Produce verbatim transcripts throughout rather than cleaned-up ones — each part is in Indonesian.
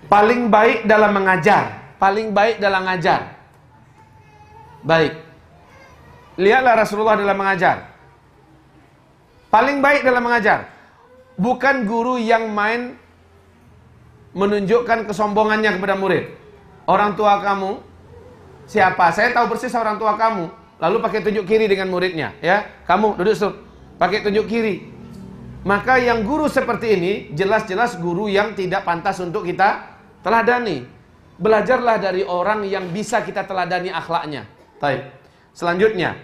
Paling baik dalam mengajar. Paling baik dalam mengajar. Baik. Lihatlah Rasulullah dalam mengajar. Paling baik dalam mengajar. Bukan guru yang main menunjukkan kesombongannya kepada murid. Orang tua kamu siapa? Saya tahu persis orang tua kamu. Lalu pakai tunjuk kiri dengan muridnya, ya. Kamu duduk stop. Pakai tunjuk kiri. Maka yang guru seperti ini jelas-jelas guru yang tidak pantas untuk kita teladani. Belajarlah dari orang yang bisa kita teladani akhlaknya. Baik. Selanjutnya.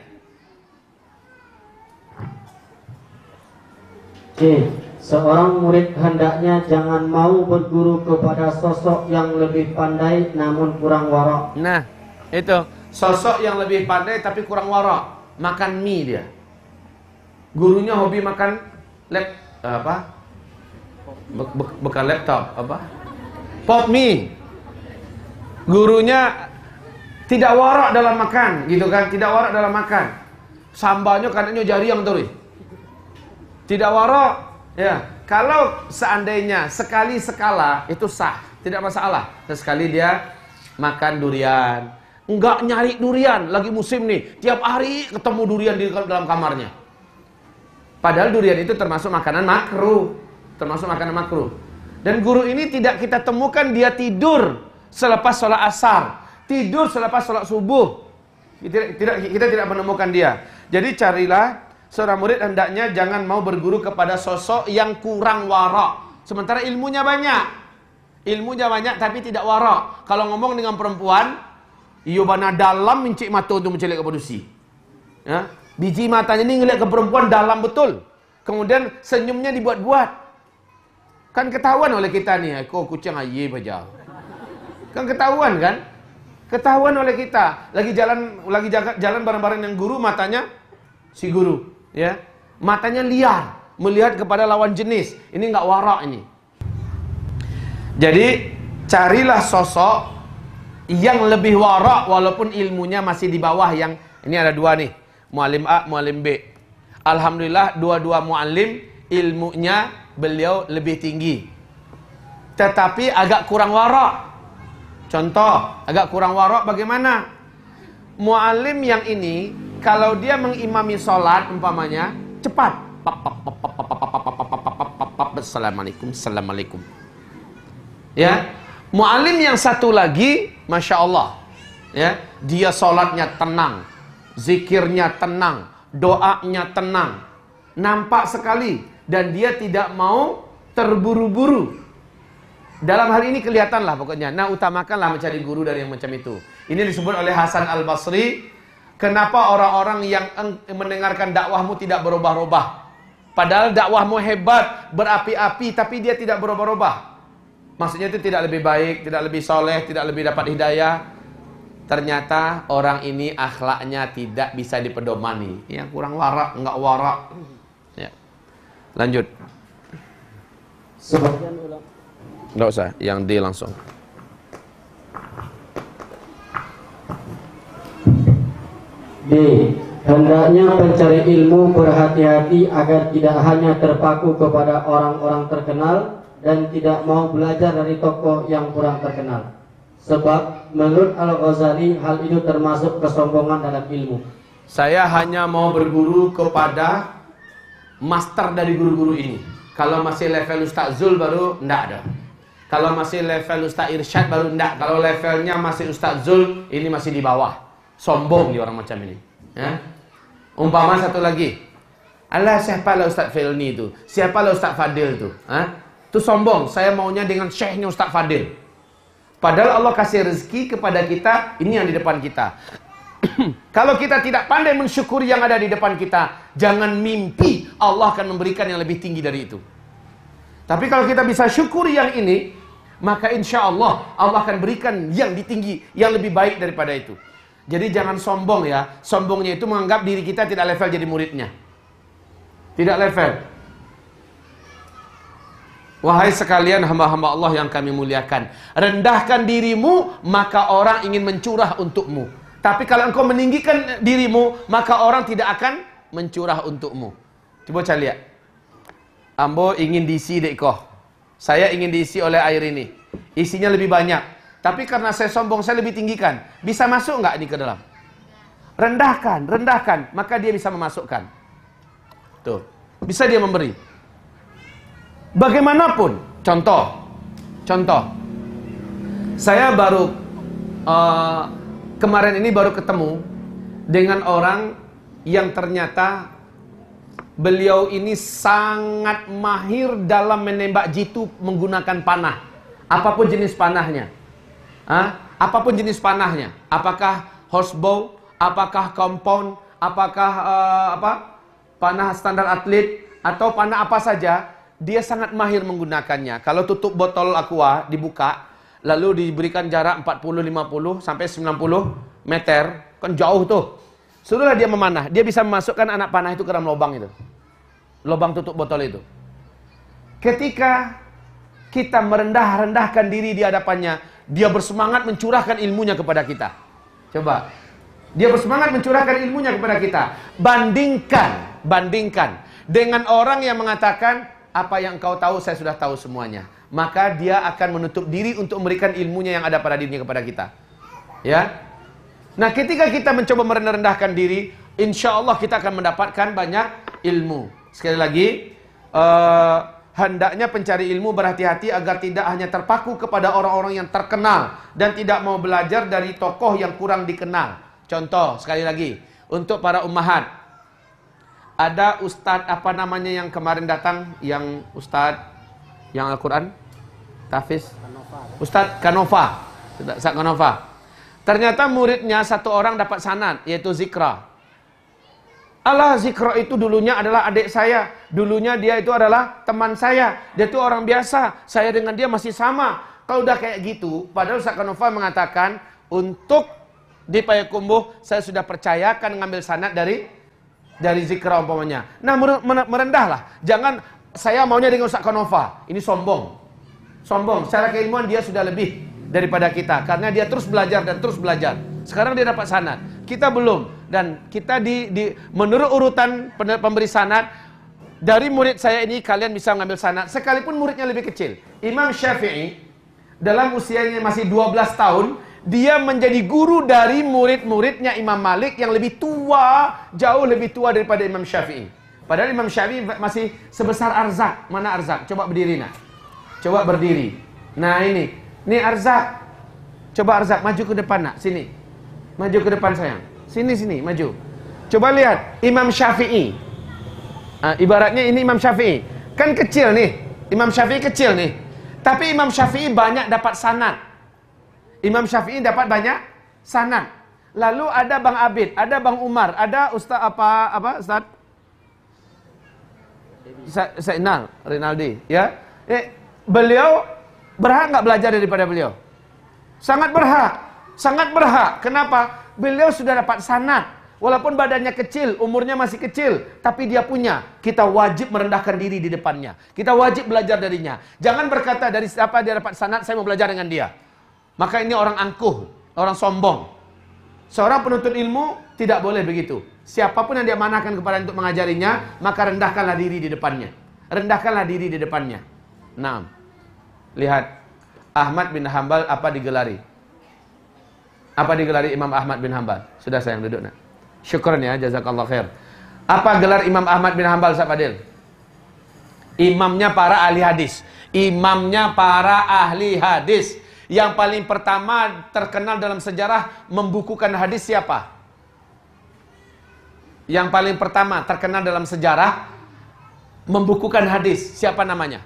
C. Seorang murid hendaknya jangan mau berguru kepada sosok yang lebih pandai namun kurang warak. Nah, itu sosok yang lebih pandai tapi kurang warak. Makan mie dia. Gurunya hobi makan lap apa? Be be bekal laptop apa? Pop mie. Gurunya tidak warak dalam makan, gitu kan? Tidak warak dalam makan. Sambalnya katanya jari yang terus. Tidak warak, ya. Kalau seandainya sekali sekala itu sah, tidak masalah. Sesekali dia makan durian, enggak nyari durian, lagi musim nih, tiap hari ketemu durian di dalam kamarnya. Padahal durian itu termasuk makanan makruh, termasuk makanan makruh. Dan guru ini tidak kita temukan dia tidur selepas sholat asar, tidur selepas sholat subuh. Kita tidak, kita tidak menemukan dia. Jadi carilah seorang murid hendaknya jangan mau berguru kepada sosok yang kurang warak. Sementara ilmunya banyak. Ilmunya banyak tapi tidak warak. Kalau ngomong dengan perempuan, iyo bana dalam mencik mata untuk mencelik ke padusi. Ya, biji matanya ini ngeliat ke perempuan dalam betul. Kemudian senyumnya dibuat-buat. Kan ketahuan oleh kita nih, kok kucing aye bajau. Kan ketahuan kan? Ketahuan oleh kita. Lagi jalan lagi jalan bareng-bareng dengan guru, matanya si guru. Ya, matanya liar melihat kepada lawan jenis. Ini nggak warak ini. Jadi carilah sosok yang lebih warak walaupun ilmunya masih di bawah yang ini ada dua nih, muallim A, muallim B. Alhamdulillah dua-dua muallim ilmunya beliau lebih tinggi, tetapi agak kurang warak. Contoh agak kurang warak bagaimana? Muallim yang ini kalau dia mengimami sholat umpamanya cepat, assalamualaikum, assalamualaikum. Ya, muallim yang satu lagi, masya Allah, ya, dia sholatnya tenang, zikirnya tenang, doanya tenang, nampak sekali, dan dia tidak mau terburu-buru. Dalam hal ini kelihatanlah pokoknya. Nah, utamakanlah mencari guru dari yang macam itu. Ini disebut oleh Hasan Al-Basri. Kenapa orang-orang yang mendengarkan dakwahmu tidak berubah-ubah? Padahal dakwahmu hebat, berapi-api, tapi dia tidak berubah-ubah. Maksudnya itu tidak lebih baik, tidak lebih soleh, tidak lebih dapat hidayah. Ternyata orang ini akhlaknya tidak bisa dipedomani. Yang kurang warak, enggak warak. Ya. Lanjut. Sebagian ulama. Enggak usah, yang D langsung. B. Hendaknya pencari ilmu berhati-hati agar tidak hanya terpaku kepada orang-orang terkenal dan tidak mau belajar dari tokoh yang kurang terkenal. Sebab menurut Al-Ghazali hal itu termasuk kesombongan dalam ilmu. Saya hanya mau berguru kepada master dari guru-guru ini. Kalau masih level Ustaz Zul baru enggak ada. Kalau masih level Ustaz Irsyad baru enggak. Kalau levelnya masih Ustaz Zul, ini masih di bawah. Sombong nih orang macam ini. Ya? Umpama satu lagi. Alah, siapalah Ustaz Felni itu? Siapalah Ustaz Fadil itu? Ha? Itu sombong. Saya maunya dengan syekhnya Ustaz Fadil. Padahal Allah kasih rezeki kepada kita, ini yang di depan kita. Kalau kita tidak pandai mensyukuri yang ada di depan kita, jangan mimpi Allah akan memberikan yang lebih tinggi dari itu. Tapi kalau kita bisa syukuri yang ini, maka insya Allah Allah akan berikan yang tinggi, yang lebih baik daripada itu. Jadi jangan sombong ya. Sombongnya itu menganggap diri kita tidak level jadi muridnya. Tidak level. Wahai sekalian hamba-hamba Allah yang kami muliakan, rendahkan dirimu, maka orang ingin mencurah untukmu. Tapi kalau engkau meninggikan dirimu, maka orang tidak akan mencurah untukmu. Coba cari lihat. Ambo ingin diisi dek koh. Saya ingin diisi oleh air ini. Isinya lebih banyak. Tapi karena saya sombong, saya lebih tinggikan. Bisa masuk nggak ini ke dalam? Rendahkan, rendahkan. Maka dia bisa memasukkan. Tuh. Bisa dia memberi. Bagaimanapun. Contoh. Contoh. Saya baru uh, kemarin ini baru ketemu dengan orang yang ternyata beliau ini sangat mahir dalam menembak jitu menggunakan panah. Apapun jenis panahnya. Hah? Apapun jenis panahnya. Apakah horsebow, apakah compound, apakah uh, apa? panah standar atlet atau panah apa saja, dia sangat mahir menggunakannya. Kalau tutup botol aqua dibuka, lalu diberikan jarak empat puluh lima puluh sampai sembilan puluh meter, kan jauh tuh. Sudahlah dia memanah, dia bisa memasukkan anak panah itu ke dalam lubang itu. Lubang tutup botol itu. Ketika kita merendah-rendahkan diri di hadapannya, dia bersemangat mencurahkan ilmunya kepada kita. Coba. Dia bersemangat mencurahkan ilmunya kepada kita. Bandingkan, bandingkan dengan orang yang mengatakan, apa yang kau tahu saya sudah tahu semuanya. Maka dia akan menutup diri untuk memberikan ilmunya yang ada pada dirinya kepada kita. Ya. Nah, ketika kita mencoba merendah-rendahkan diri, insya Allah kita akan mendapatkan banyak ilmu. Sekali lagi, uh, hendaknya pencari ilmu berhati-hati agar tidak hanya terpaku kepada orang-orang yang terkenal dan tidak mau belajar dari tokoh yang kurang dikenal. Contoh, sekali lagi, untuk para ummahat, ada ustadz apa namanya yang kemarin datang, yang ustadz yang Al-Quran, Tafiz, Ustadz Kanova, Ustadz Kanova. Ternyata muridnya satu orang dapat sanad, yaitu Zikra. Allah, Zikra itu dulunya adalah adik saya. Dulunya dia itu adalah teman saya. Dia itu orang biasa. Saya dengan dia masih sama. Kalau udah kayak gitu, padahal Ustadz Kanova mengatakan, untuk di Payakumbuh, saya sudah percayakan ngambil sanad dari dari Zikra umpamanya. Nah, merendahlah. Jangan, saya maunya dengan Ustadz Kanova. Ini sombong. Sombong. Secara keilmuan dia sudah lebih daripada kita, karena dia terus belajar dan terus belajar. Sekarang dia dapat sanad, kita belum. Dan kita di, di menurut urutan pemberi sanad, dari murid saya ini kalian bisa mengambil sanad sekalipun muridnya lebih kecil. Imam Syafi'i dalam usianya masih dua belas tahun, dia menjadi guru dari murid-muridnya Imam Malik yang lebih tua, jauh lebih tua daripada Imam Syafi'i. Padahal Imam Syafi'i masih sebesar Arzak. Mana Arzak? Coba berdiri nak. Coba berdiri. Nah ini. Ini Arzak. Coba Arzak maju ke depan nak, sini. Maju ke depan sayang. Sini sini, maju. Coba lihat Imam Syafi'i. Nah, ibaratnya ini Imam Syafi'i. Kan kecil nih. Imam Syafi'i kecil nih. Tapi Imam Syafi'i banyak dapat sanad. Imam Syafi'i dapat banyak sanad. Lalu ada Bang Abid, ada Bang Umar, ada Ustaz apa apa Ustaz? Zainal Rinaldi, ya. Eh, beliau berhak nggak belajar daripada beliau? Sangat berhak, sangat berhak. Kenapa? Beliau sudah dapat sanad, walaupun badannya kecil, umurnya masih kecil, tapi dia punya. Kita wajib merendahkan diri di depannya. Kita wajib belajar darinya. Jangan berkata dari siapa dia dapat sanad, saya mau belajar dengan dia. Maka ini orang angkuh, orang sombong. Seorang penuntut ilmu tidak boleh begitu. Siapapun yang dia manahkan kepada untuk mengajarinya, maka rendahkanlah diri di depannya. Rendahkanlah diri di depannya. Nah. Lihat, Ahmad bin Hanbal apa digelari? Apa digelari Imam Ahmad bin Hanbal? Sudah sayang duduk nak. Syukran ya, jazakallah khair. Apa gelar Imam Ahmad bin Hanbal, Ustaz Fadil? Imamnya para ahli hadis. Imamnya para ahli hadis. Yang paling pertama terkenal dalam sejarah membukukan hadis siapa? Yang paling pertama terkenal dalam sejarah membukukan hadis, siapa namanya?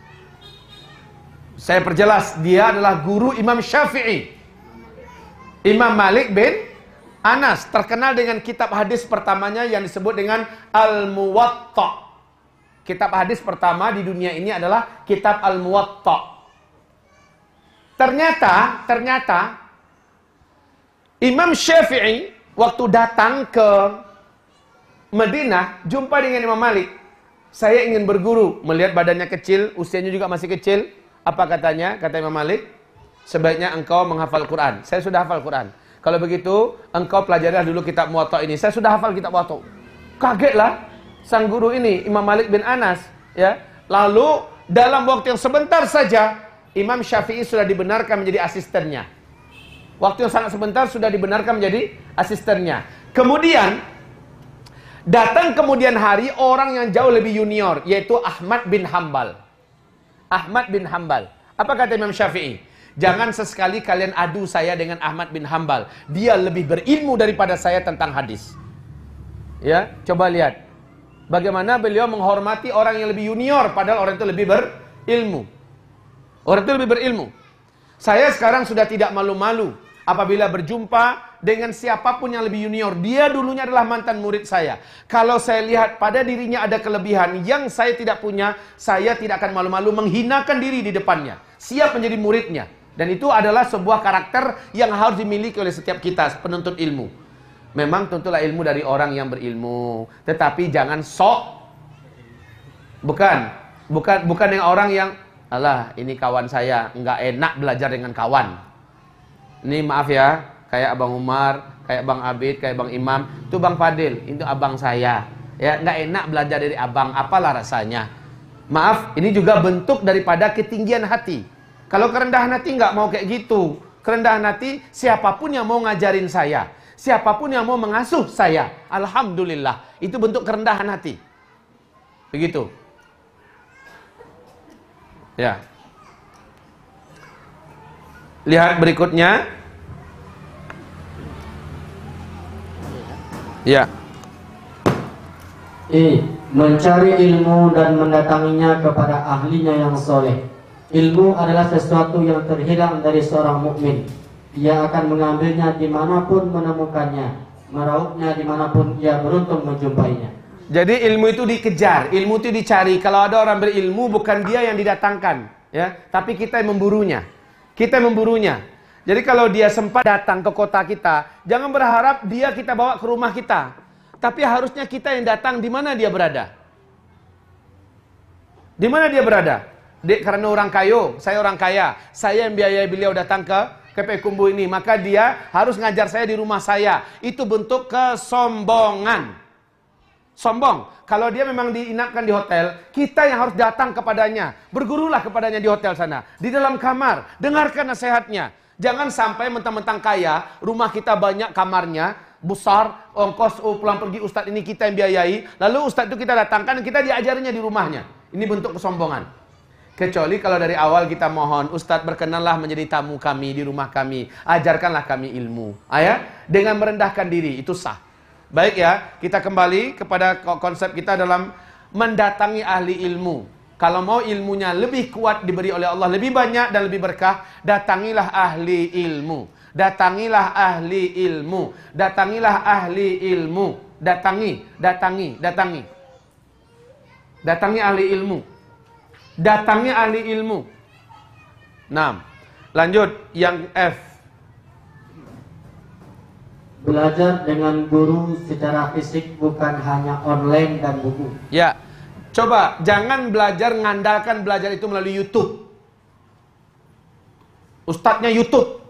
Saya perjelas, dia adalah guru Imam Syafi'i. Imam Malik bin Anas, terkenal dengan kitab hadis pertamanya yang disebut dengan Al-Muwatta. Kitab hadis pertama di dunia ini adalah kitab Al-Muwatta. Ternyata, ternyata Imam Syafi'i waktu datang ke Madinah, jumpa dengan Imam Malik. Saya ingin berguru, melihat badannya kecil, usianya juga masih kecil. Apa katanya? Kata Imam Malik, sebaiknya engkau menghafal Quran. Saya sudah hafal Quran. Kalau begitu, engkau pelajarilah dulu kitab Muwatta ini. Saya sudah hafal kitab Muwatta. Kagetlah sang guru ini, Imam Malik bin Anas, ya. Lalu dalam waktu yang sebentar saja, Imam Syafi'i sudah dibenarkan menjadi asistennya. Waktu yang sangat sebentar sudah dibenarkan menjadi asistennya. Kemudian, datang kemudian hari orang yang jauh lebih junior, yaitu Ahmad bin Hambal. Ahmad bin Hambal. Apa kata Imam Syafi'i? Jangan sesekali kalian adu saya dengan Ahmad bin Hambal. Dia lebih berilmu daripada saya tentang hadis. Ya, coba lihat. Bagaimana beliau menghormati orang yang lebih junior, padahal orang itu lebih berilmu. Orang itu lebih berilmu. Saya sekarang sudah tidak malu-malu apabila berjumpa dengan siapapun yang lebih junior. Dia dulunya adalah mantan murid saya. Kalau saya lihat pada dirinya ada kelebihan yang saya tidak punya, saya tidak akan malu-malu menghinakan diri di depannya. Siap menjadi muridnya. Dan itu adalah sebuah karakter yang harus dimiliki oleh setiap kita, penuntut ilmu. Memang tentulah ilmu dari orang yang berilmu. Tetapi jangan sok. Bukan. Bukan, bukan yang orang yang, alah ini kawan saya, nggak enak belajar dengan kawan. Ini maaf ya, kayak Abang Umar, kayak Bang Abid, kayak Bang Imam, itu Bang Fadil, itu abang saya. Ya, nggak enak belajar dari abang, apalah rasanya. Maaf, ini juga bentuk daripada ketinggian hati. Kalau kerendahan hati nggak mau kayak gitu. Kerendahan hati, siapapun yang mau ngajarin saya, siapapun yang mau mengasuh saya, alhamdulillah, itu bentuk kerendahan hati. Begitu. Ya. Lihat berikutnya. Ya. E. Mencari ilmu dan mendatanginya kepada ahlinya yang soleh. Ilmu adalah sesuatu yang terhilang dari seorang mukmin. Ia akan mengambilnya dimanapun menemukannya, meraupnya dimanapun ia beruntung menjumpainya. Jadi ilmu itu dikejar, ilmu itu dicari. Kalau ada orang berilmu, bukan dia yang didatangkan, ya, tapi kita yang memburunya. Kita memburunya. Jadi kalau dia sempat datang ke kota kita, jangan berharap dia kita bawa ke rumah kita. Tapi harusnya kita yang datang di mana dia berada. Di mana dia berada? Di, karena orang kayo, saya orang kaya. Saya yang biayai beliau datang ke K P Kumbu ini. Maka dia harus ngajar saya di rumah saya. Itu bentuk kesombongan. Sombong. Kalau dia memang diinapkan di hotel, kita yang harus datang kepadanya. Bergurulah kepadanya di hotel sana. Di dalam kamar. Dengarkan nasihatnya. Jangan sampai mentang-mentang kaya, rumah kita banyak kamarnya, besar, ongkos oh, pulang pergi ustadz ini kita yang biayai. Lalu ustadz itu kita datangkan, kita diajarinya di rumahnya. Ini bentuk kesombongan. Kecuali kalau dari awal kita mohon, ustadz berkenanlah menjadi tamu kami di rumah kami. Ajarkanlah kami ilmu. Ayah, dengan merendahkan diri, itu sah. Baik ya, kita kembali kepada konsep kita dalam mendatangi ahli ilmu. Kalau mau ilmunya lebih kuat diberi oleh Allah, lebih banyak dan lebih berkah, datangilah ahli ilmu. Datangilah ahli ilmu. Datangilah ahli ilmu. Datangi, datangi, datangi. Datangi ahli ilmu. Datangi ahli ilmu. Nah, lanjut yang F. Belajar dengan guru secara fisik, bukan hanya online dan buku. Ya, coba jangan belajar ngandalkan belajar itu melalui YouTube. Ustadznya YouTube.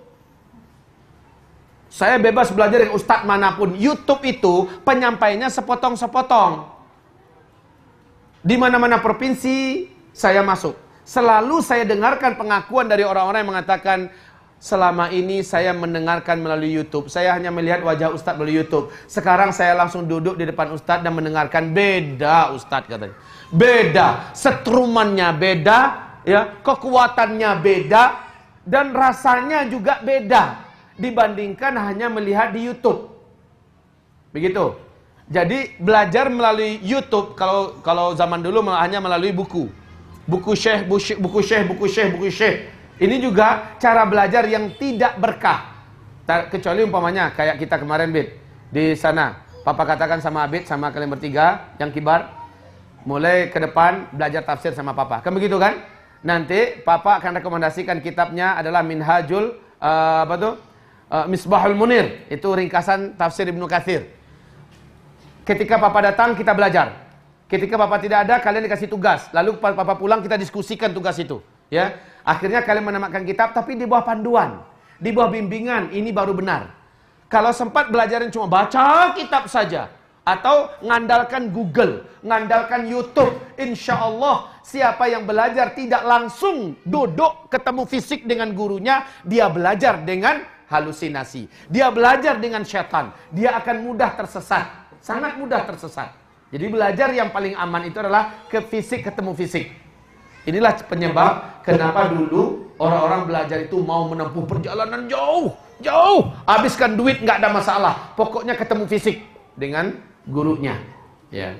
Saya bebas belajar dengan ustadz manapun. YouTube itu penyampaiannya sepotong-sepotong. Di mana-mana provinsi saya masuk. Selalu saya dengarkan pengakuan dari orang-orang yang mengatakan, selama ini saya mendengarkan melalui YouTube. Saya hanya melihat wajah ustadz melalui YouTube. Sekarang saya langsung duduk di depan ustadz dan mendengarkan. Beda ustadz katanya. Beda. Setrumannya beda. Ya, kekuatannya beda. Dan rasanya juga beda. Dibandingkan hanya melihat di YouTube. Begitu. Jadi belajar melalui YouTube. Kalau kalau zaman dulu hanya melalui buku. Buku syekh, buku, buku syekh, buku syekh, buku syekh. Ini juga cara belajar yang tidak berkah. Kecuali umpamanya kayak kita kemarin, Bid. Di sana, Papa katakan sama Abid, sama kalian bertiga yang kibar, mulai ke depan belajar tafsir sama Papa. Kan begitu kan? Nanti Papa akan rekomendasikan kitabnya adalah Minhajul uh, apa tuh? Uh, Misbahul Munir. Itu ringkasan tafsir Ibnu Katsir. Ketika Papa datang kita belajar. Ketika Papa tidak ada, kalian dikasih tugas. Lalu Papa pulang kita diskusikan tugas itu, ya. Akhirnya kalian menamatkan kitab, tapi di bawah panduan, di bawah bimbingan, ini baru benar. Kalau sempat belajarin cuma baca kitab saja, atau ngandalkan Google, ngandalkan YouTube. Insya Allah siapa yang belajar tidak langsung duduk ketemu fisik dengan gurunya, dia belajar dengan halusinasi, dia belajar dengan setan, dia akan mudah tersesat, sangat mudah tersesat. Jadi belajar yang paling aman itu adalah ke fisik, ketemu fisik. Inilah penyebab kenapa dulu orang-orang belajar itu mau menempuh perjalanan jauh, jauh, habiskan duit nggak ada masalah, pokoknya ketemu fisik dengan gurunya. Ya.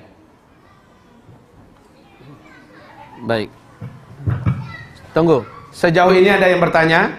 Baik. Tunggu. Sejauh ini ada yang bertanya?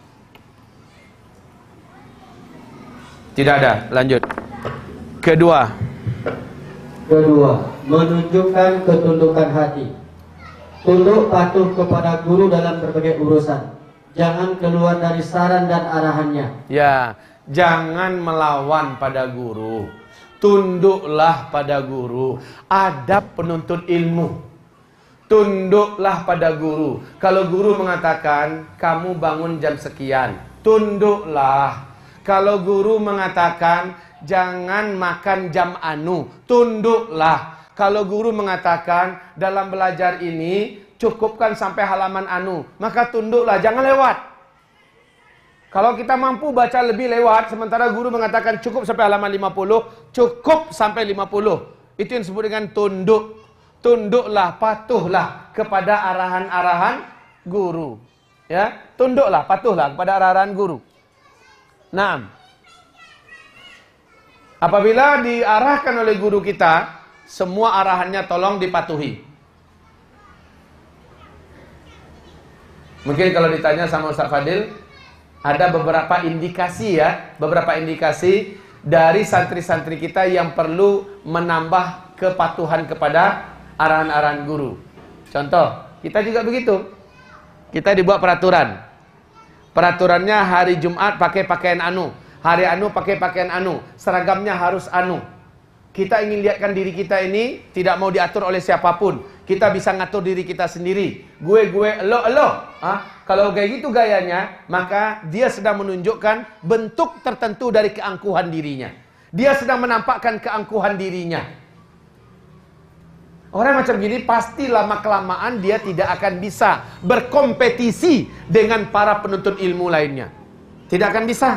Tidak ada. Lanjut. Kedua. Kedua, menunjukkan ketundukan hati. Tunduk patuh kepada guru dalam berbagai urusan. Jangan keluar dari saran dan arahannya. Ya, jangan melawan pada guru. Tunduklah pada guru. Adab penuntut ilmu. Tunduklah pada guru. Kalau guru mengatakan kamu bangun jam sekian, tunduklah. Kalau guru mengatakan jangan makan jam anu, tunduklah. Kalau guru mengatakan dalam belajar ini cukupkan sampai halaman anu, maka tunduklah, jangan lewat. Kalau kita mampu baca lebih lewat, sementara guru mengatakan cukup sampai halaman lima puluh, cukup sampai lima puluh. Itu yang disebut dengan tunduk. Tunduklah, patuhlah kepada arahan-arahan guru. Ya, tunduklah, patuhlah kepada arahan guru. Nah, apabila diarahkan oleh guru kita, semua arahannya tolong dipatuhi. Mungkin kalau ditanya sama Ustaz Fadil, ada beberapa indikasi ya, beberapa indikasi dari santri-santri kita yang perlu menambah kepatuhan kepada arahan-arahan guru. Contoh, kita juga begitu. Kita dibuat peraturan. Peraturannya hari Jumat pakai pakaian anu, hari anu pakai pakaian anu, seragamnya harus anu. Kita ingin lihatkan diri kita ini tidak mau diatur oleh siapapun. Kita bisa ngatur diri kita sendiri. Gue, gue, elo, elo. Hah? Kalau kayak gitu gayanya, maka dia sedang menunjukkan bentuk tertentu dari keangkuhan dirinya. Dia sedang menampakkan keangkuhan dirinya. Orang macam gini pasti lama-kelamaan dia tidak akan bisa berkompetisi dengan para penuntut ilmu lainnya. Tidak akan bisa.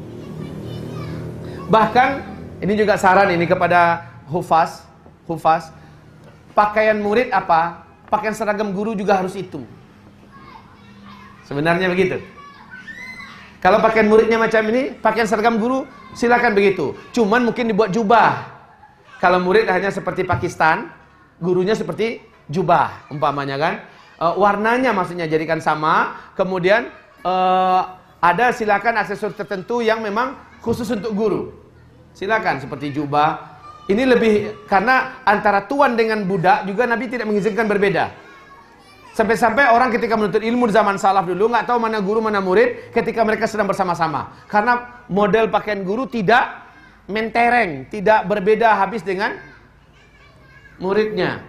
Bahkan ini juga saran ini kepada hufaz, hufaz. Pakaian murid apa? Pakaian seragam guru juga harus itu. Sebenarnya begitu. Kalau pakaian muridnya macam ini, pakaian seragam guru silakan begitu. Cuman mungkin dibuat jubah. Kalau murid hanya seperti Pakistan, gurunya seperti jubah umpamanya kan. E, warnanya maksudnya jadikan sama. Kemudian e, ada silakan aksesoris tertentu yang memang khusus untuk guru. Silakan seperti jubah. Ini lebih karena antara tuan dengan budak juga Nabi tidak mengizinkan berbeda. Sampai-sampai orang ketika menuntut ilmu di zaman salaf dulu nggak tahu mana guru mana murid ketika mereka sedang bersama-sama. Karena model pakaian guru tidak mentereng, tidak berbeda habis dengan muridnya.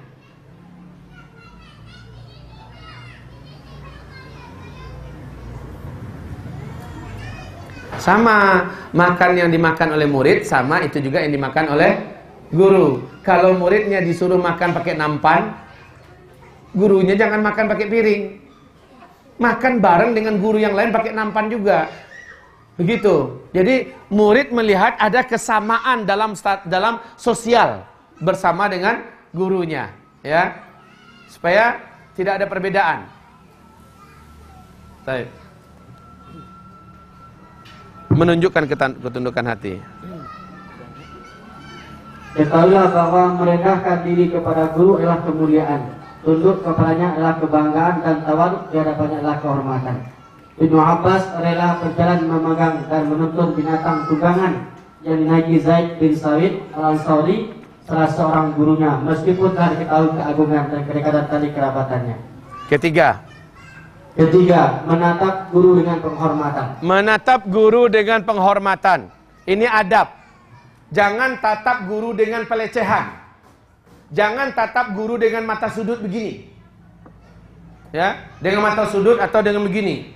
Sama, makan yang dimakan oleh murid sama itu juga yang dimakan oleh guru. Kalau muridnya disuruh makan pakai nampan, gurunya jangan makan pakai piring. Makan bareng dengan guru yang lain pakai nampan juga. Begitu. Jadi murid melihat ada kesamaan dalam dalam sosial bersama dengan gurunya, ya. Supaya tidak ada perbedaan. Baik. Menunjukkan ketundukan hati. Ketahuilah bahwa merendahkan diri kepada guru adalah kemuliaan. Tunduk kepadanya adalah kebanggaan dan tawaduk di hadapannya adalah kehormatan. Ibnu Abbas rela berjalan memegang dan menuntun binatang tunggangan yang dinaiki Zaid bin Sawid al-Ansari, salah seorang gurunya, meskipun telah diketahui keagungan dan kedekatan tali kerabatannya. Ketiga. Ketiga, menatap guru dengan penghormatan. Menatap guru dengan penghormatan. Ini adab. Jangan tatap guru dengan pelecehan. Jangan tatap guru dengan mata sudut begini. Ya, dengan mata sudut atau dengan begini.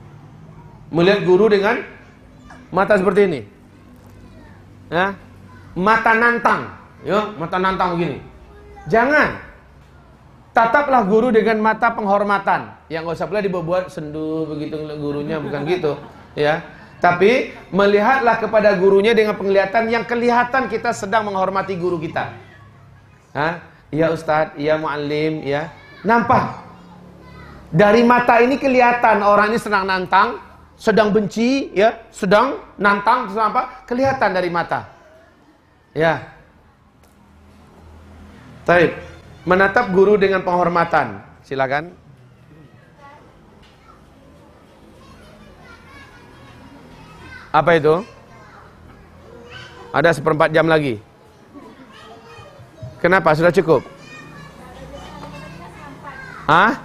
Melihat guru dengan mata seperti ini. Ya. mata nantang, ya, mata nantang begini. Jangan. Tataplah guru dengan mata penghormatan. Yang nggak usah pula dibuat sendu begitu gurunya, bukan gitu, ya. Tapi melihatlah kepada gurunya dengan penglihatan yang kelihatan kita sedang menghormati guru kita. Hah? Ya Ustadz, ya Muallim, ya. Nampak. Dari mata ini kelihatan orang ini sedang nantang, sedang benci, ya, sedang nantang, sedang apa? Kelihatan dari mata. Ya. Baik. Menatap guru dengan penghormatan. Silakan. Apa itu? Ada seperempat jam lagi. Kenapa? Sudah cukup? Hah?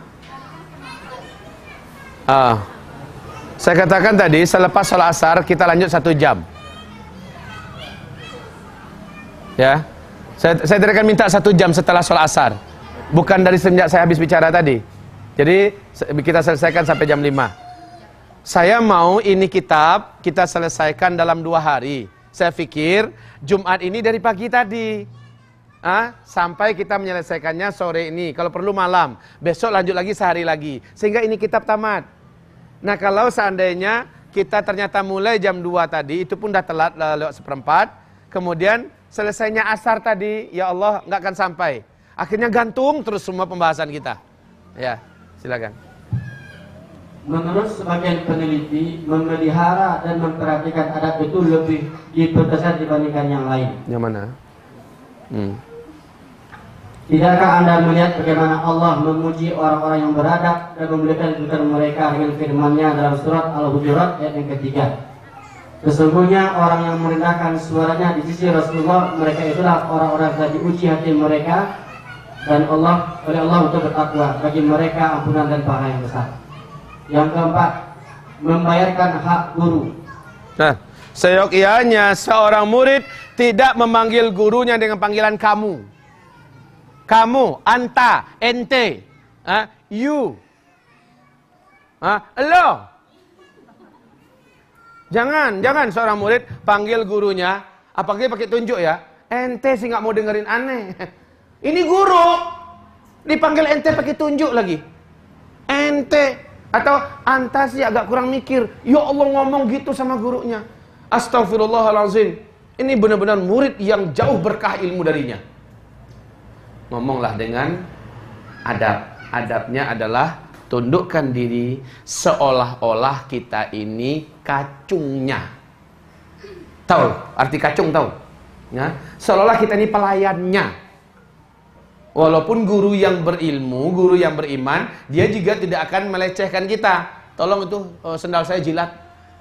Ah. Saya katakan tadi, selepas sholat asar kita lanjut satu jam. Ya. Saya, saya tidak akan minta satu jam setelah sholat asar. Bukan dari semenjak saya habis bicara tadi. Jadi kita selesaikan sampai jam lima. Saya mau ini kitab kita selesaikan dalam dua hari. Saya pikir Jumat ini dari pagi tadi, ah, sampai kita menyelesaikannya sore ini. Kalau perlu malam. Besok lanjut lagi sehari lagi. Sehingga ini kitab tamat. Nah kalau seandainya kita ternyata mulai jam dua tadi, itu pun dah telat lewat seperempat. Kemudian selesainya asar tadi, ya Allah nggak akan sampai. Akhirnya gantung terus semua pembahasan kita. Ya, silakan. Menurut sebagian peneliti, memelihara dan memperhatikan adab itu lebih diperketat dibandingkan yang lain. Yang mana? Hmm. Tidakkah Anda melihat bagaimana Allah memuji orang-orang yang beradab dan memuliakan kedudukan mereka dengan firman-Nya dalam surat Al-Hujurat ayat yang ketiga? Sesungguhnya orang yang merendahkan suaranya di sisi Rasulullah, mereka itulah orang-orang yang telah diuji hati mereka dan Allah oleh Allah untuk bertakwa, bagi mereka ampunan dan pahala yang besar. Yang keempat, membayarkan hak guru. Nah, seyogyanya seorang murid tidak memanggil gurunya dengan panggilan kamu. Kamu, anta, ente, ah, you, ah, lo. Jangan, jangan seorang murid panggil gurunya, apalagi pakai tunjuk ya. Ente sih nggak mau dengerin aneh. Ini guru, dipanggil ente pakai tunjuk lagi. Ente. Atau anta sih agak kurang mikir. Ya Allah ngomong gitu sama gurunya. Astagfirullahaladzim. Ini benar-benar murid yang jauh berkah ilmu darinya. Ngomonglah dengan adab. Adabnya adalah tundukkan diri seolah-olah kita ini kacungnya. Tahu? Arti kacung tahu? Ya? Seolah-olah kita ini pelayannya. Walaupun guru yang berilmu, guru yang beriman, dia juga tidak akan melecehkan kita. Tolong itu uh, sendal saya jilat.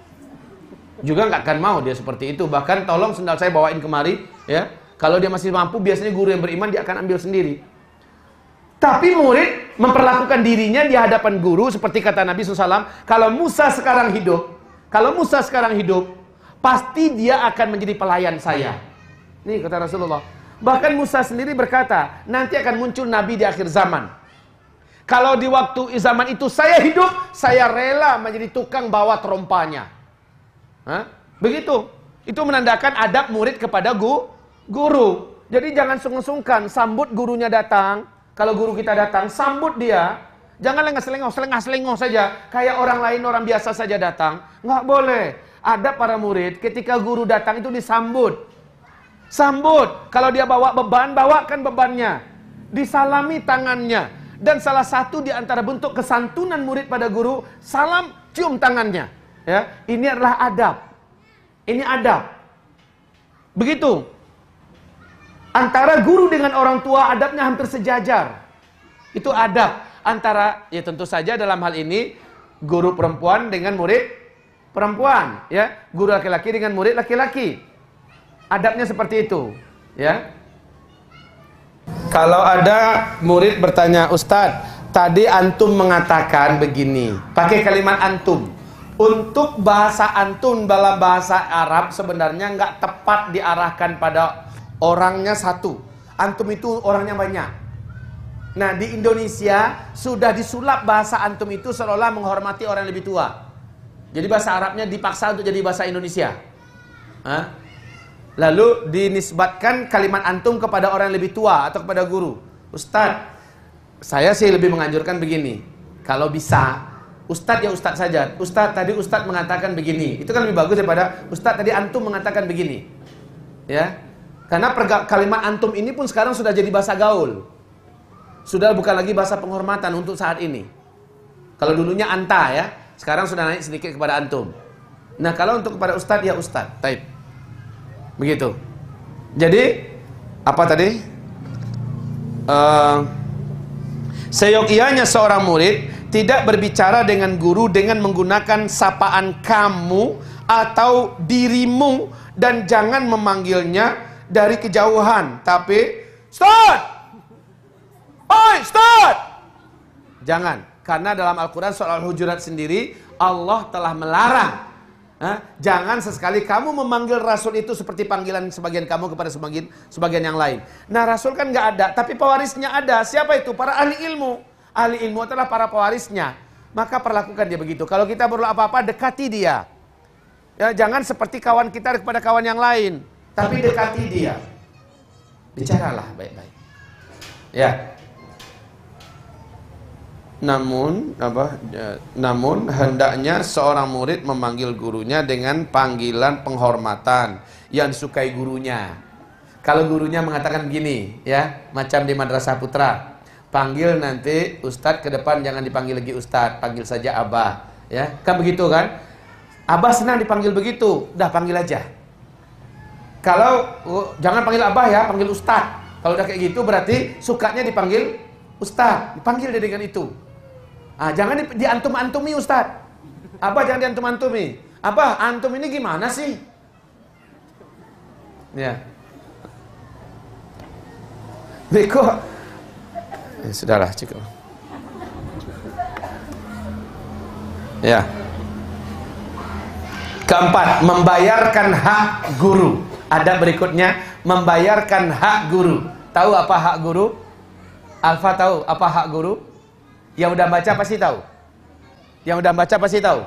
Juga nggak akan mau dia seperti itu. Bahkan tolong sendal saya bawain kemari. Ya, kalau dia masih mampu, biasanya guru yang beriman dia akan ambil sendiri. Tapi murid memperlakukan dirinya di hadapan guru seperti kata Nabi shallallahu alaihi wasallam. Kalau Musa sekarang hidup, kalau Musa sekarang hidup, pasti dia akan menjadi pelayan saya. Nih kata Rasulullah. Bahkan Musa sendiri berkata, nanti akan muncul Nabi di akhir zaman. Kalau di waktu zaman itu saya hidup, saya rela menjadi tukang bawa terompanya. Hah? Begitu. Itu menandakan adab murid kepada gu, guru. Jadi jangan sungkan-sungkan, sambut gurunya datang. Kalau guru kita datang, sambut dia. Jangan lengah-selengah, selengah-selengah saja. Kayak orang lain, orang biasa saja datang. Nggak boleh. Adab para murid, ketika guru datang itu disambut. Sambut. Kalau dia bawa beban, bawakan bebannya. Disalami tangannya. Dan salah satu di antara bentuk kesantunan murid pada guru, salam, cium tangannya. Ya, ini adalah adab. Ini adab. Begitu. Antara guru dengan orang tua adabnya hampir sejajar. Itu adab. Antara, ya tentu saja dalam hal ini guru perempuan dengan murid perempuan, ya. Guru laki-laki dengan murid laki-laki. Adabnya seperti itu, ya. Kalau ada murid bertanya, Ustadz, tadi antum mengatakan begini, pakai kalimat antum. Untuk bahasa antum dalam bahasa Arab sebenarnya nggak tepat diarahkan pada orangnya satu. Antum itu orangnya banyak. Nah di Indonesia sudah disulap bahasa antum itu seolah menghormati orang yang lebih tua. Jadi bahasa Arabnya dipaksa untuk jadi bahasa Indonesia. Hah? Lalu dinisbatkan kalimat antum kepada orang yang lebih tua atau kepada guru. Ustadz, saya sih lebih menganjurkan begini. Kalau bisa, Ustadz ya Ustadz saja. Ustadz tadi Ustadz mengatakan begini. Itu kan lebih bagus daripada Ustadz tadi antum mengatakan begini. Ya, karena kalimat antum ini pun sekarang sudah jadi bahasa gaul. Sudah bukan lagi bahasa penghormatan untuk saat ini. Kalau dulunya anta ya, sekarang sudah naik sedikit kepada antum. Nah, kalau untuk kepada Ustadz ya Ustadz. Taib. Begitu. Jadi apa tadi? Uh, seyogianya seorang murid tidak berbicara dengan guru dengan menggunakan sapaan kamu atau dirimu, dan jangan memanggilnya dari kejauhan, tapi Ustaz, oi Ustaz, jangan. Karena dalam Al-Quran surah Al-Hujurat sendiri Allah telah melarang. Hah? Jangan sesekali kamu memanggil Rasul itu seperti panggilan sebagian kamu kepada sebagian sebagian yang lain. Nah, Rasul kan nggak ada, tapi pewarisnya ada. Siapa itu? Para ahli ilmu. Ahli ilmu adalah para pewarisnya. Maka perlakukan dia begitu. Kalau kita perlu apa-apa, dekati dia. Ya, jangan seperti kawan kita kepada kawan yang lain, tapi dekati dia. Bicaralah baik-baik. Ya. Namun apa? Namun hendaknya seorang murid memanggil gurunya dengan panggilan penghormatan yang disukai gurunya. Kalau gurunya mengatakan begini, ya, macam di Madrasah Putra, panggil nanti Ustadz, ke depan jangan dipanggil lagi Ustadz, panggil saja Abah, ya, kan begitu kan? Abah senang dipanggil begitu, udah panggil aja. Kalau uh, jangan panggil Abah ya, panggil Ustadz. Kalau udah kayak gitu berarti sukanya dipanggil Ustadz, dipanggil dia dengan itu. Ah, jangan di, diantum-antumi Ustadz. Abah jangan diantum-antumi. Abah, antum ini gimana sih? Ya. Beko. Ya, sudahlah, cukup. Ya. Keempat, membayarkan hak guru. Ada berikutnya, membayarkan hak guru. Tahu apa hak guru? Alfa tahu apa hak guru? Yang udah baca pasti tahu. Yang udah baca pasti tahu.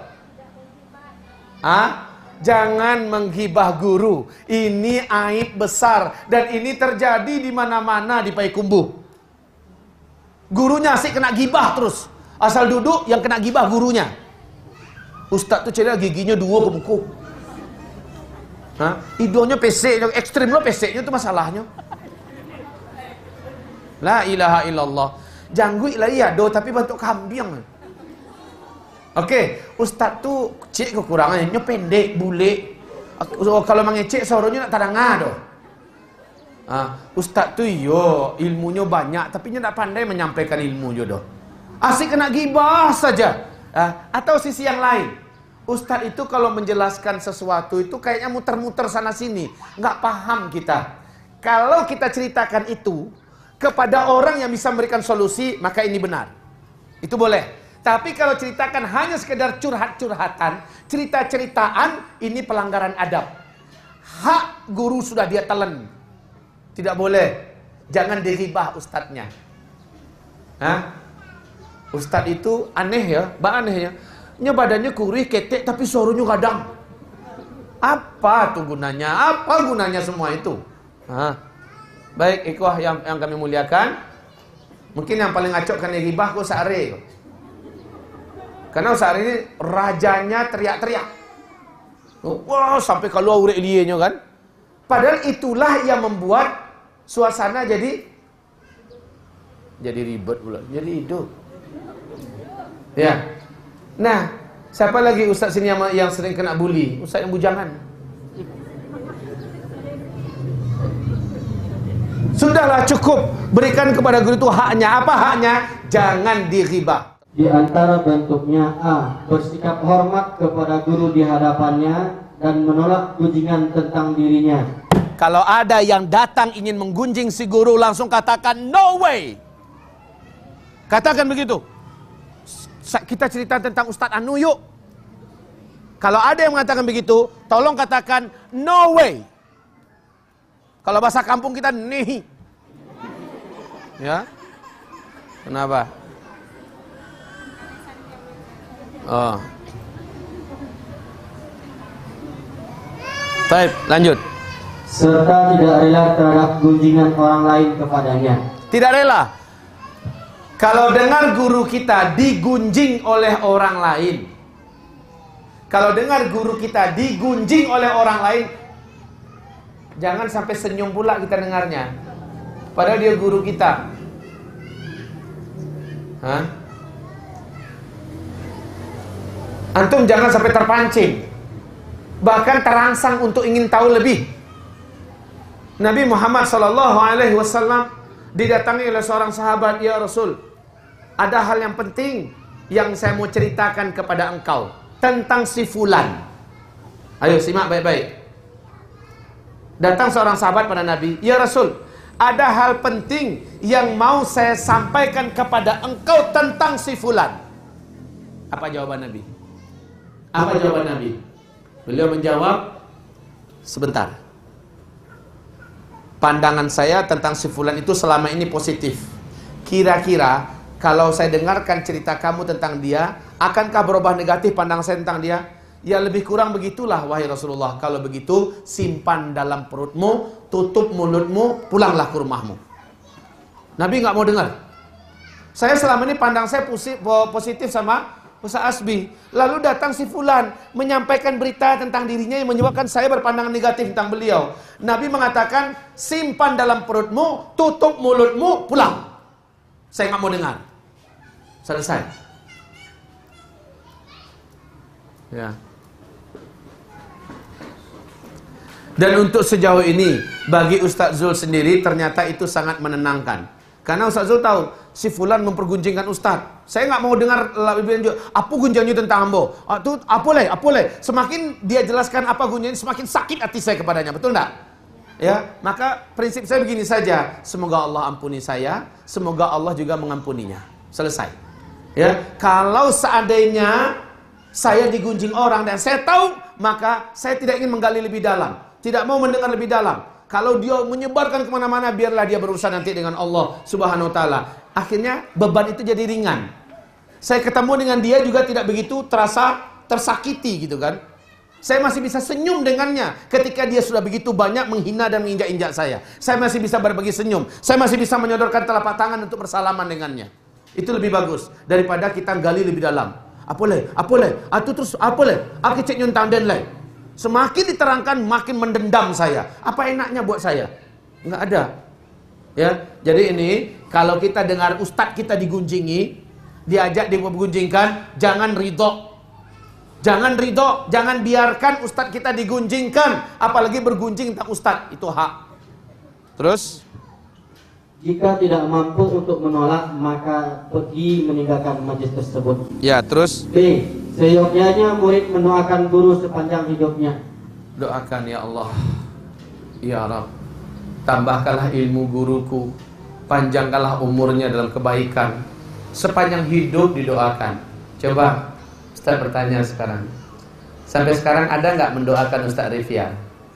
Ah, jangan menghibah guru. Ini aib besar dan ini terjadi di mana-mana di Payakumbuh. Gurunya asik kena gibah terus. Asal duduk yang kena gibah gurunya. Ustadz tuh cerita giginya dua ke buku. Hah? Hidungnya pesek, ekstrim lo peseknya tuh masalahnya. La ilaha illallah. Janggut lah iya do, tapi bentuk kambing. Oke, okay. Ustadz tuh cek kekurangannya, pendek, bule. Kalau mengecek suaranya nak tarangah do. Ah, Ustadz tuh yo ilmunya banyak, tapi nya tak pandai menyampaikan ilmu jodoh. Asik kena gibah saja. Ah, atau sisi yang lain, Ustadz itu kalau menjelaskan sesuatu itu kayaknya muter-muter sana sini, nggak paham kita. Kalau kita ceritakan itu kepada orang yang bisa memberikan solusi, maka ini benar. Itu boleh. Tapi kalau ceritakan hanya sekedar curhat-curhatan, cerita-ceritaan, ini pelanggaran adab. Hak guru sudah dia telan. Tidak boleh. Jangan diribah ustadznya. Hah? Ustadz itu aneh ya, bah aneh ya. Nya badannya kurih, ketek, tapi suaranya kadang. Apa tuh gunanya? Apa gunanya semua itu? Hah? Baik, ikhwah yang, yang kami muliakan, mungkin yang paling acok kan ribah ku Sa'ri. Karena Sa'ri ini rajanya teriak-teriak. Wah, sampai kalau urek dia kan. Padahal itulah yang membuat suasana jadi jadi ribet pula, jadi hidup. Ya. Nah, siapa lagi ustaz sini yang, yang sering kena bully? Ustaz yang bujangan. Sudahlah, cukup. Berikan kepada guru itu haknya. Apa haknya? Jangan diribah. Di antara bentuknya A. Bersikap hormat kepada guru di hadapannya dan menolak gunjingan tentang dirinya. Kalau ada yang datang ingin menggunjing si guru, langsung katakan no way. Katakan begitu. Kita cerita tentang Ustadz Anu yuk. Kalau ada yang mengatakan begitu, tolong katakan no way. Kalau bahasa kampung kita nih. Ya. Kenapa? Oh. Baik, lanjut. serta tidak rela terhadap gunjingan orang lain kepadanya. Tidak rela. Kalau dengar guru kita digunjing oleh orang lain, kalau dengar guru kita digunjing oleh orang lain, jangan sampai senyum pula kita dengarnya. Padahal dia guru kita. Hah? Antum jangan sampai terpancing, bahkan terangsang untuk ingin tahu lebih. Nabi Muhammad sallallahu alaihi wasallam didatangi oleh seorang sahabat, "Ya Rasul, ada hal yang penting yang saya mau ceritakan kepada engkau tentang si fulan." Ayo simak baik-baik. Datang seorang sahabat pada Nabi, "Ya Rasul, ada hal penting yang mau saya sampaikan kepada engkau tentang si fulan." Apa jawaban Nabi? Apa jawaban Nabi? Beliau menjawab, "Sebentar. Pandangan saya tentang si fulan itu selama ini positif. Kira-kira kalau saya dengarkan cerita kamu tentang dia, akankah berubah negatif pandangan saya tentang dia?" "Ya lebih kurang begitulah wahai Rasulullah. Kalau begitu simpan dalam perutmu, tutup mulutmu, pulanglah ke rumahmu." Nabi nggak mau dengar. "Saya selama ini pandang saya positif sama Ustaz Asbi. Lalu datang si fulan menyampaikan berita tentang dirinya yang menyebabkan saya berpandangan negatif tentang beliau." Nabi mengatakan, simpan dalam perutmu, tutup mulutmu, pulang. Saya nggak mau dengar. Selesai. Ya. Dan untuk sejauh ini, bagi Ustaz Zul sendiri ternyata itu sangat menenangkan. Karena Ustaz Zul tahu, si fulan mempergunjingkan Ustaz. Saya nggak mau dengar lebih lanjut. Apa gunjangnya tentang ambo? Itu apa leh? Apa leh? Semakin dia jelaskan apa gunjangnya, semakin sakit hati saya kepadanya. Betul nggak? Ya, maka prinsip saya begini saja. Semoga Allah ampuni saya, semoga Allah juga mengampuninya. Selesai. Ya, kalau seandainya saya digunjing orang dan saya tahu, maka saya tidak ingin menggali lebih dalam, tidak mau mendengar lebih dalam. Kalau dia menyebarkan kemana-mana, biarlah dia berurusan nanti dengan Allah Subhanahu Wa Taala. Akhirnya beban itu jadi ringan. Saya ketemu dengan dia juga tidak begitu terasa tersakiti gitu kan. Saya masih bisa senyum dengannya ketika dia sudah begitu banyak menghina dan menginjak-injak saya. Saya masih bisa berbagi senyum. Saya masih bisa menyodorkan telapak tangan untuk bersalaman dengannya. Itu lebih bagus daripada kita gali lebih dalam. Apa leh? Apa leh? Atu terus apa leh? Aku cek nyuntang den leh. Semakin diterangkan makin mendendam saya. Apa enaknya buat saya? Enggak ada. Ya, jadi ini kalau kita dengar ustadz kita digunjingi, diajak digunjingkan, jangan ridho. Jangan ridho, jangan biarkan ustadz kita digunjingkan, apalagi bergunjing tentang ustadz, itu hak. Terus, jika tidak mampu untuk menolak, maka pergi meninggalkan majlis tersebut. Ya, terus B. Seyogyanya murid mendoakan guru sepanjang hidupnya. Doakan ya Allah, ya Rabb, tambahkanlah ilmu guruku, panjangkanlah umurnya dalam kebaikan, sepanjang hidup didoakan. Coba Ustaz bertanya sekarang, sampai sekarang ada nggak mendoakan Ustaz Rifian?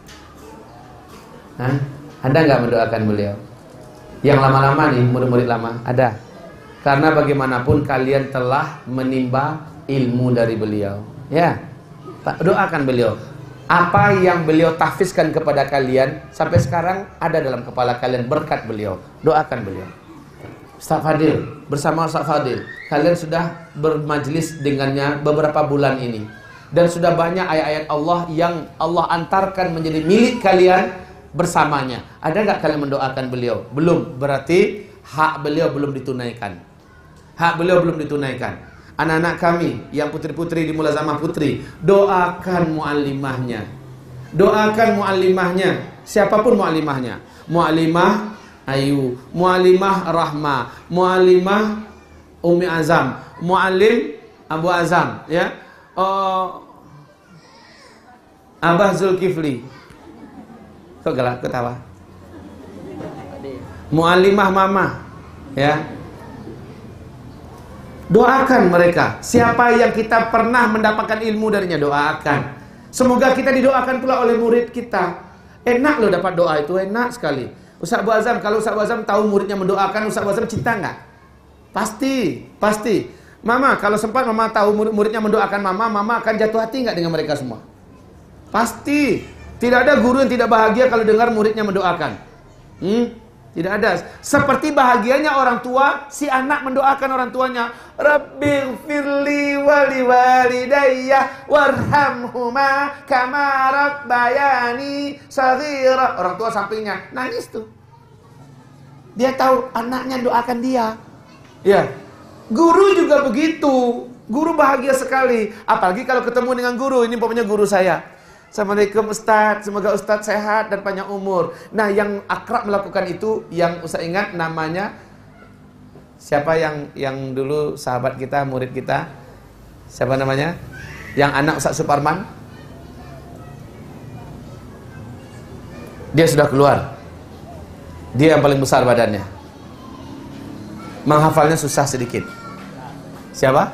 Hah? Ada nggak mendoakan beliau? Yang lama-lama nih, murid-murid lama, ada. Karena bagaimanapun kalian telah menimba ilmu dari beliau. Ya, doakan beliau. Apa yang beliau tahfizkan kepada kalian sampai sekarang ada dalam kepala kalian berkat beliau. Doakan beliau. Ustaz Fadil, bersama Ustaz Fadil, kalian sudah bermajlis dengannya beberapa bulan ini, dan sudah banyak ayat-ayat Allah yang Allah antarkan menjadi milik kalian bersamanya. Ada nggak kalian mendoakan beliau? Belum, berarti hak beliau belum ditunaikan. Hak beliau belum ditunaikan. Anak-anak kami yang putri-putri di Mulazamah Putri, doakan muallimahnya. Doakan muallimahnya, siapapun muallimahnya. Muallimah Ayu, muallimah Rahma, muallimah Umi Azam, muallim Abu Azam, ya. Oh, Abah Zulkifli. Kok galak ketawa? Muallimah Mama, ya. Doakan mereka. Siapa yang kita pernah mendapatkan ilmu darinya, doakan. Semoga kita didoakan pula oleh murid kita. Enak loh dapat doa itu, enak sekali. Ustaz Abu Azam, kalau Ustaz Abu Azam tahu muridnya mendoakan, Ustaz Abu Azam cinta nggak? Pasti, pasti. Mama, kalau sempat Mama tahu murid-muridnya mendoakan Mama, Mama akan jatuh hati nggak dengan mereka semua? Pasti. Tidak ada guru yang tidak bahagia kalau dengar muridnya mendoakan. Hmm? Tidak ada. Seperti bahagianya orang tua, si anak mendoakan orang tuanya. Rabbighfirli wali walidayya warhamhuma kama rabbayani shaghira. Orang tua sampingnya nangis tuh. Dia tahu anaknya doakan dia. Ya. Guru juga begitu. Guru bahagia sekali. Apalagi kalau ketemu dengan guru. Ini pokoknya guru saya. Assalamualaikum Ustadz, semoga Ustadz sehat dan panjang umur. Nah, yang akrab melakukan itu, yang usah ingat namanya, siapa yang yang dulu sahabat kita, murid kita, siapa namanya? Yang anak Ustadz Suparman. Dia sudah keluar. Dia yang paling besar badannya. Menghafalnya susah sedikit. Siapa?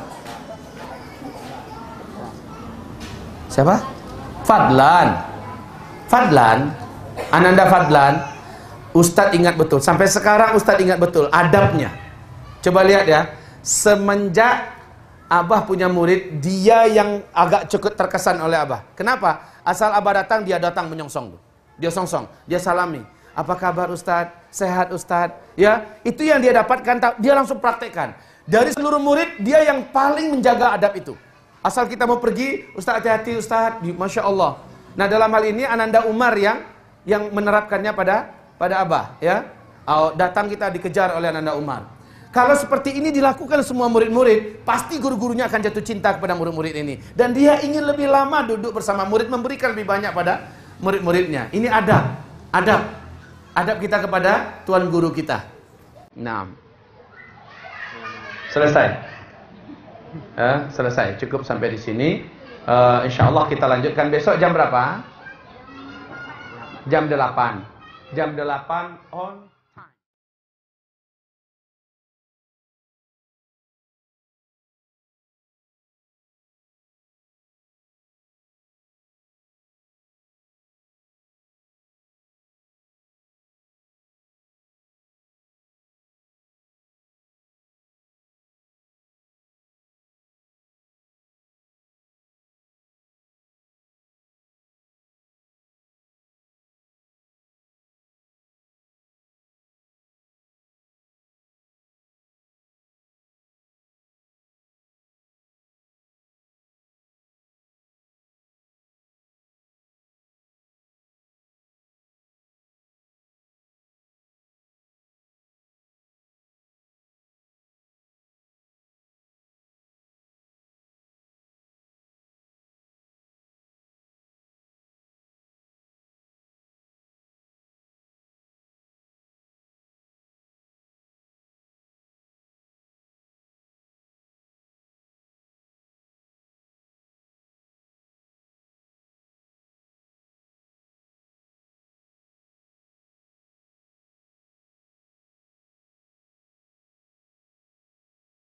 Siapa? Fadlan, Fadlan, Ananda Fadlan, Ustadz ingat betul. Sampai sekarang Ustadz ingat betul adabnya. Coba lihat ya, semenjak Abah punya murid, dia yang agak cukup terkesan oleh Abah. Kenapa? Asal Abah datang, dia datang menyongsong. Dia songsong, dia salami. Apa kabar Ustadz? Sehat Ustadz? Ya, itu yang dia dapatkan. Dia langsung praktekkan. Dari seluruh murid, dia yang paling menjaga adab itu. Asal kita mau pergi, Ustaz hati-hati Ustaz, Masya Allah. Nah dalam hal ini Ananda Umar yang yang menerapkannya pada pada Abah, ya. Oh, datang kita dikejar oleh Ananda Umar. Kalau seperti ini dilakukan semua murid-murid, pasti guru-gurunya akan jatuh cinta kepada murid-murid ini. Dan dia ingin lebih lama duduk bersama murid, memberikan lebih banyak pada murid-muridnya. Ini adab, adab, adab kita kepada Tuan Guru kita. Nah, selesai. Uh, selesai, cukup sampai di sini. uh, Insya Allah kita lanjutkan besok jam berapa? Jam delapan. Jam delapan on